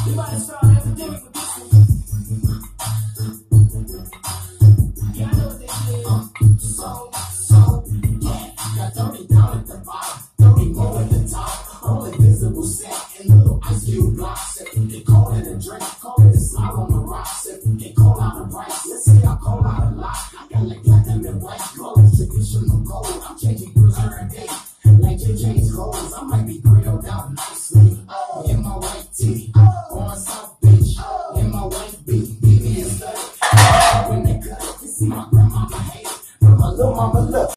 We might start an epidemic with this one. Yeah, I know what they did. Yeah. Got 30 down at the bottom, 30 more at the top. All invisible set in little ice cube blocks. If you can call it a drink, call it a slide on the rocks. If you can call out a price, let's say I call out a